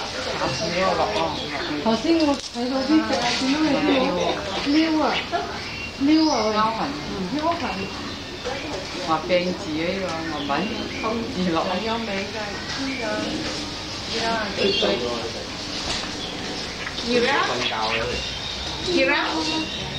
打死我落啊！ 頭先我睇到啲隻點樣嚟撩啊撩啊喂！撩痕。 話病字呢個我唔係空字落。 很有美嘅，呢個呢個。 瞓覺啦。 Kira?